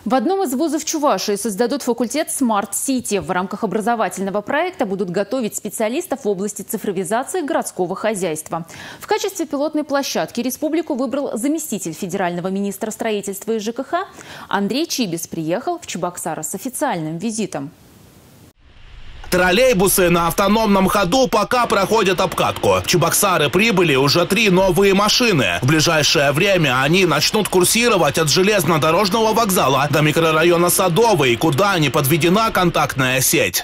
В одном из вузов Чувашии создадут факультет Smart City. В рамках образовательного проекта будут готовить специалистов в области цифровизации городского хозяйства. В качестве пилотной площадки республику выбрал заместитель федерального министра строительства и ЖКХ. Андрей Чибис приехал в Чебоксары с официальным визитом. Троллейбусы на автономном ходу пока проходят обкатку. В Чебоксары прибыли уже 3 новые машины. В ближайшее время они начнут курсировать от железнодорожного вокзала до микрорайона Садовый, куда не подведена контактная сеть.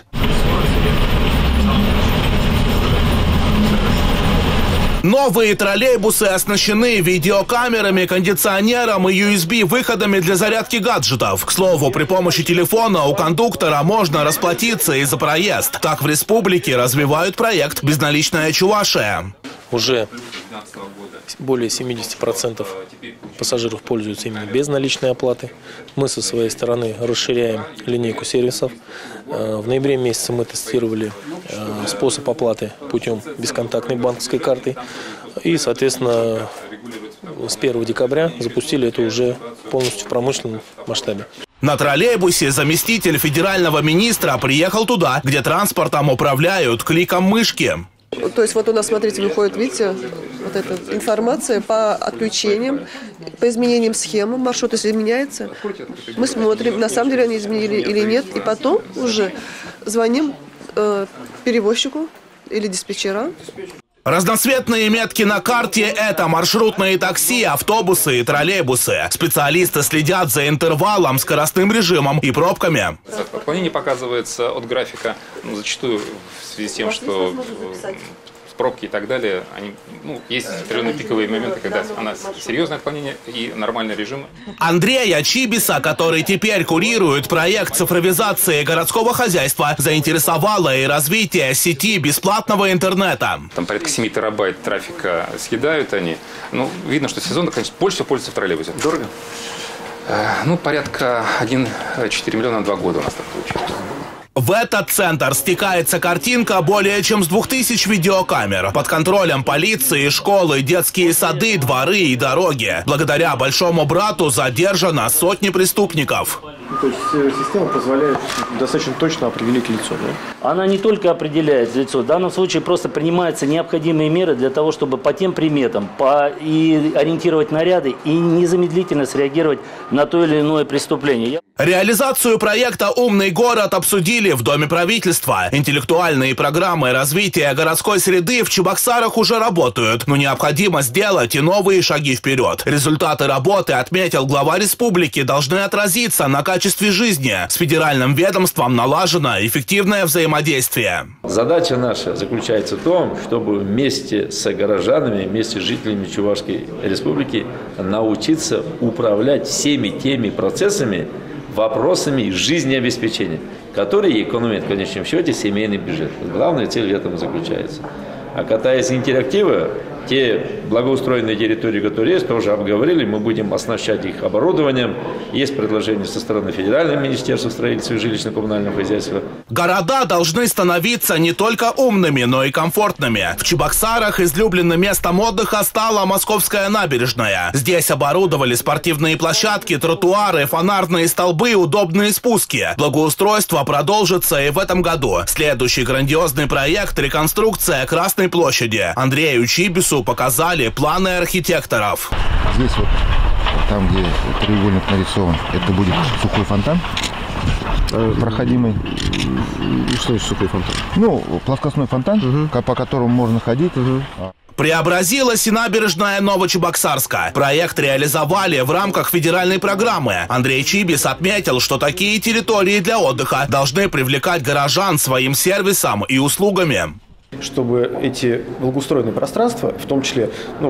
Новые троллейбусы оснащены видеокамерами, кондиционером и USB-выходами для зарядки гаджетов. К слову, при помощи телефона у кондуктора можно расплатиться и за проезд. Так в республике развивают проект «Безналичная Чувашия». Уже более 70% пассажиров пользуются именно безналичной оплаты. Мы со своей стороны расширяем линейку сервисов. В ноябре месяце мы тестировали способ оплаты путем бесконтактной банковской карты. И, соответственно, с 1 декабря запустили это уже полностью в промышленном масштабе. На троллейбусе заместитель федерального министра приехал туда, где транспортом управляют кликом мышки. То есть вот у нас, смотрите, выходит, видите, вот эта информация по отключениям, по изменениям схемы, маршрут, если меняется. Мы смотрим, на самом деле они изменили или нет, и потом уже звоним перевозчику или диспетчера. Разноцветные метки на карте – это маршрутные такси, автобусы и троллейбусы. Специалисты следят за интервалом, скоростным режимом и пробками. Отклонение показывается от графика, зачастую в связи с тем, что пробки и так далее, есть определенные пиковые моменты, когда она серьезное отклонение и нормальный режим. Андрея Чибиса, который теперь курирует проект цифровизации городского хозяйства, заинтересовало и развитие сети бесплатного интернета. Там порядка 7 терабайт трафика съедают они. Видно, что сезонно, конечно, больше всего пользуются в троллейбусе. Дорого? Порядка 1,4 миллиона на 2 года у нас так получилось. В этот центр стекается картинка более чем с 2000 видеокамер. Под контролем полиции, школы, детские сады, дворы и дороги. Благодаря большому брату задержано сотни преступников. То есть система позволяет достаточно точно определить лицо, да? Она не только определяет лицо, в данном случае просто принимаются необходимые меры для того, чтобы по тем приметам и ориентировать наряды и незамедлительно среагировать на то или иное преступление. Реализацию проекта «Умный город» обсудили в Доме правительства. Интеллектуальные программы развития городской среды в Чебоксарах уже работают, но необходимо сделать и новые шаги вперед. Результаты работы, отметил глава республики, должны отразиться на качестве жизни. С федеральным ведомством налажено эффективное взаимодействие. Задача наша заключается в том, чтобы вместе с горожанами, вместе с жителями Чувашской республики научиться управлять всеми теми процессами, вопросами жизнеобеспечения, которые экономят в конечном счете семейный бюджет. Главная цель в этом заключается. А касаясь интерактива, те благоустроенные территории, которые есть, тоже обговорили, мы будем оснащать их оборудованием. Есть предложение со стороны Федерального министерства строительства и жилищно-коммунального хозяйства. Города должны становиться не только умными, но и комфортными. В Чебоксарах излюбленным местом отдыха стала Московская набережная. Здесь оборудовали спортивные площадки, тротуары, фонарные столбы, удобные спуски. Благоустройство продолжится и в этом году. Следующий грандиозный проект – реконструкция Красной площади. Андрею Чибису показали планы архитекторов. Здесь вот, там где треугольник нарисован, это будет сухой фонтан проходимый. И что это сухой фонтан? Плоскостной фонтан, по которому можно ходить. Преобразилась и набережная Новочебоксарска. Проект реализовали в рамках федеральной программы. Андрей Чибис отметил, что такие территории для отдыха должны привлекать горожан своим сервисом и услугами. Чтобы эти благоустроенные пространства, в том числе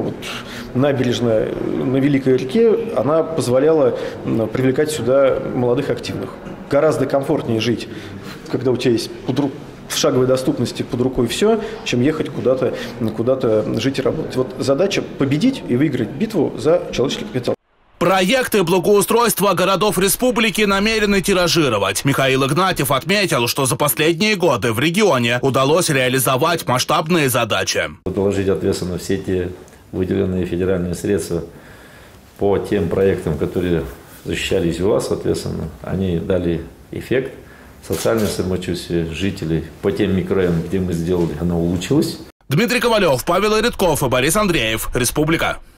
набережная на Великой реке, она позволяла привлекать сюда молодых активных. Гораздо комфортнее жить, когда у тебя есть в шаговой доступности под рукой все, чем ехать куда-то жить и работать. Вот задача победить и выиграть битву за человеческий капитал. Проекты благоустройства городов республики намерены тиражировать. Михаил Игнатьев отметил, что за последние годы в регионе удалось реализовать масштабные задачи. Доложить ответственно все те выделенные федеральные средства по тем проектам, которые защищали ЮА, соответственно, они дали эффект. Социальное самочувствие жителей по тем микрорайонам, где мы сделали, оно улучшилось. Дмитрий Ковалев, Павел Редков и Борис Андреев. Республика.